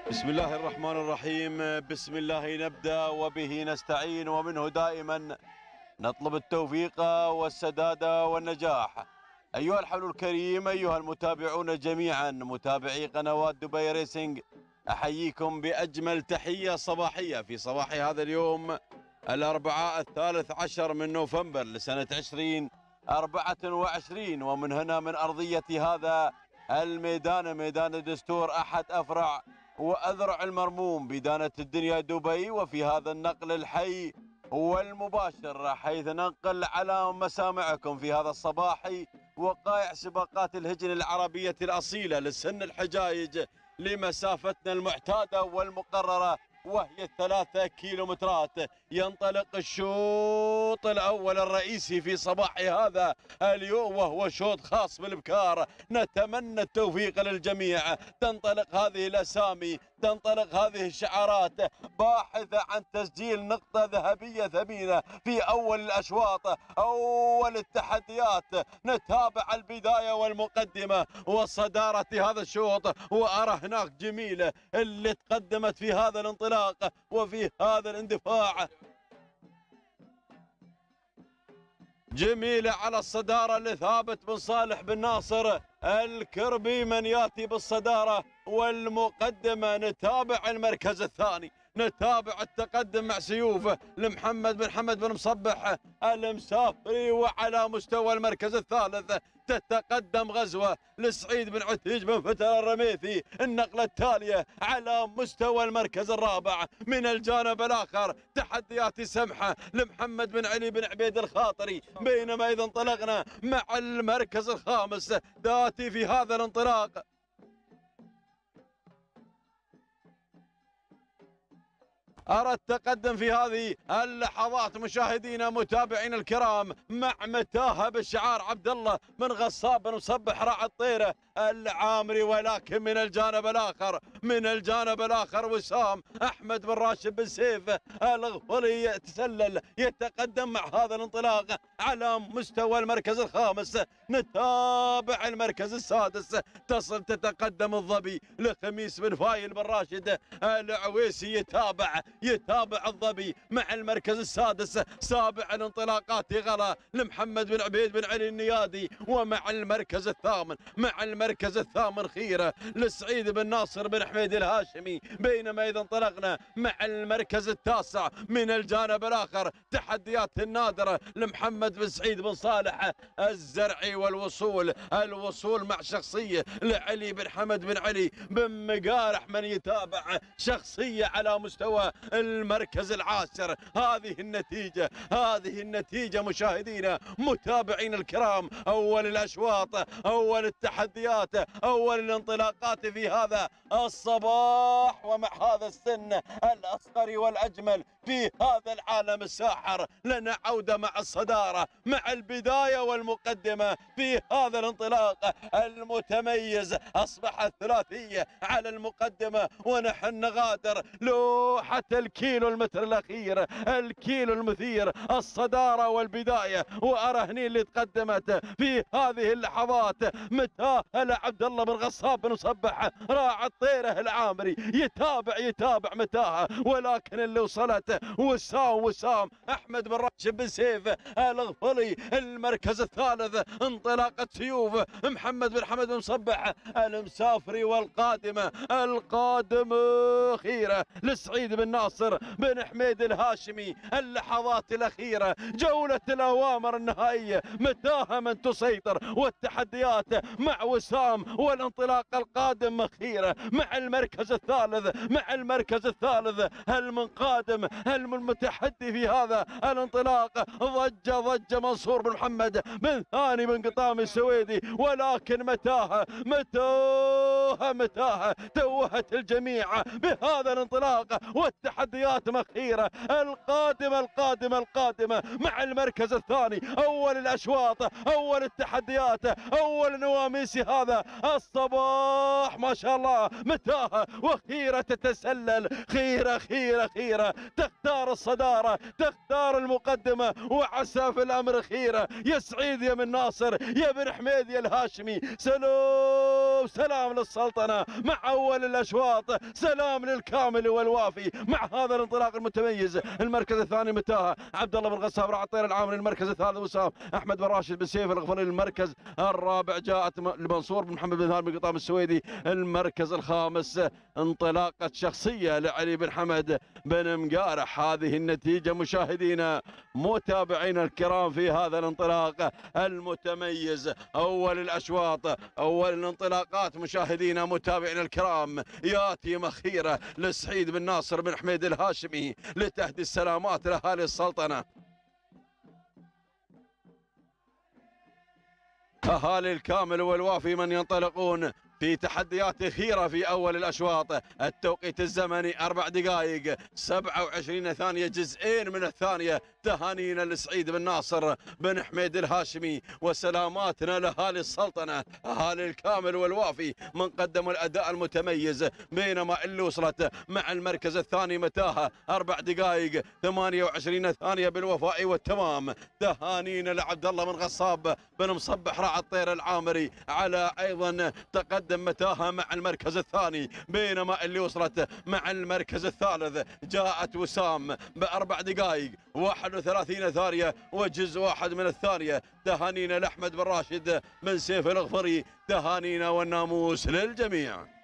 بسم الله الرحمن الرحيم. بسم الله نبدأ وبه نستعين ومنه دائما نطلب التوفيق والسداد والنجاح. أيها الحفل الكريم، أيها المتابعون جميعا، متابعي قنوات دبي ريسنج، أحييكم بأجمل تحية صباحية في صباح هذا اليوم الأربعاء 13 من نوفمبر لسنة 2024. ومن هنا من أرضية هذا الميدان، ميدان الدستور، أحد أفرع وأذرع المرموم بدانة الدنيا دبي، وفي هذا النقل الحي والمباشر حيث ننقل على مسامعكم في هذا الصباح وقائع سباقات الهجن العربية الأصيلة للسن الحجايج لمسافتنا المعتادة والمقررة وهي 3 كيلومترات. ينطلق الشوط الأول الرئيسي في صباح هذا اليوم وهو شوط خاص بالإبكار. نتمنى التوفيق للجميع. تنطلق هذه الأسامي، تنطلق هذه الشعارات باحثة عن تسجيل نقطة ذهبية ثمينة في أول الأشواط، أول التحديات. نتابع البداية والمقدمة وصدارة هذا الشوط، وأرى هناك جميلة اللي تقدمت في هذا الانطلاق وفي هذا الاندفاع. جميلة على الصدارة لثابت بن صالح بن ناصر الكربي من ياتي بالصدارة والمقدمة. نتابع المركز الثاني، نتابع التقدم مع سيوف لمحمد بن حمد بن مصبح المسافري. وعلى مستوى المركز الثالث تتقدم غزوة لسعيد بن عتيج بن فتر الرميثي. النقلة التالية على مستوى المركز الرابع من الجانب الآخر تحديات سمحة لمحمد بن علي بن عبيد الخاطري. بينما إذا انطلقنا مع المركز الخامس داتي في هذا الانطلاق أرى التقدم في هذه اللحظات مشاهدينا متابعينا الكرام مع متاهة بالشعار عبد الله من غصاب بن مصبح راعي الطيرة العامري. ولكن من الجانب الآخر، من الجانب الآخر وسام أحمد بن راشد بن سيف الغفري يتسلل يتقدم مع هذا الانطلاق على مستوى المركز الخامس. نتابع المركز السادس، تصل تتقدم الظبي لخميس بن فايل بن راشد العويسي. يتابع الظبي مع المركز السادس. سابع الانطلاقات غلا لمحمد بن عبيد بن علي النيادي. ومع المركز الثامن، مع المركز الثامن خيرة لسعيد بن ناصر بن حميد الهاشمي. بينما إذا انطلقنا مع المركز التاسع من الجانب الآخر تحديات النادرة لمحمد بن سعيد بن صالح الزرعي الوصول مع شخصية لعلي بن حمد بن علي بن مقارح من يتابع شخصية على مستوى المركز العاشر. هذه النتيجة مشاهدينا متابعين الكرام. أول الأشواط، أول التحديات، أول الانطلاقات في هذا الصباح ومع هذا السن الأصغر والأجمل في هذا العالم الساحر. لنا عودة مع الصدارة، مع البداية والمقدمة في هذا الانطلاق المتميز. أصبحت ثلاثية على المقدمة ونحن نغادر لوحة الكيلو المتر الأخير، الكيلو المثير، الصدارة والبداية. وأرى هني اللي تقدمت في هذه اللحظات متاهة عبد الله بن غصاب بن مصبح راعي الطيرة العامري. يتابع متاهة، ولكن اللي وصلت وسام أحمد بن راشد بن سيف الغفري. المركز الثالث انطلاقة سيوف محمد بن حمد بن مصبح المسافري. والقادمة خيرة لسعيد بن ناصر بن حميد الهاشمي. اللحظات الأخيرة، جولة الأوامر النهائية، متاهة من تسيطر والتحديات مع وسام. والانطلاق القادم خيرة مع المركز الثالث. هل من قادم، هل من متحدي في هذا الانطلاق؟ ضج منصور بن محمد بن ثاني بن قطام السويدي. ولكن متاهة توهت الجميع بهذا الانطلاق والتحديات مخيرة. القادمة مع المركز الثاني. أول الأشواط، أول التحديات، أول نواميس هذا الصباح. ما شاء الله متاهة وخيرة تتسلل. خيرة تختار الصدارة، تختار المقدمة. وعسى في الأمر خيرة. يا سعيد يا من ناصر يا بن حميد يا الهاشمي. سلام وسلام للسلطنة مع أول الأشواط، سلام للكامل والوافي مع هذا الانطلاق المتميز. المركز الثاني متاهة عبد الله بن غصاب راعي الطير العامري. المركز الثالث وسام أحمد بن راشد بن سيف الغفري. المركز الرابع جاءت المنصور بن محمد بن هارم بن قطام السويدي. المركز الخامس انطلاقة شخصية لعلي بن حمد بن مقارح. هذه النتيجة مشاهدينا متابعينا الكرام في هذا الانطلاق المتميز. أول الأشواط أول الانطلاقات مشاهدينا متابعينا الكرام ياتي مخيرة لسعيد بن ناصر بن حميد الهاشمي لتهدي السلامات لأهالي السلطنة. أهالي الكامل والوافي من ينطلقون في تحديات أخيرة في أول الأشواط. التوقيت الزمني 4 دقائق 27 ثانية جزئين من الثانية. تهانينا لسعيد بن ناصر بن حميد الهاشمي وسلاماتنا لأهالي السلطنة. أهالي الكامل والوافي من قدموا الأداء المتميز، بينما اللي وصلت مع المركز الثاني متاهة 4 دقائق 28 ثانية بالوفاء والتمام. تهانينا لعبد الله بن غصاب بن مصبح راعي الطير العامري على أيضا تقدم متاهة مع المركز الثاني، بينما اللي وصلت مع المركز الثالث جاءت وسام ب4 دقائق 31 ثانية وجزء واحد من الثانية. تهانينا لأحمد بن راشد بن سيف الغفري، تهانينا والناموس للجميع.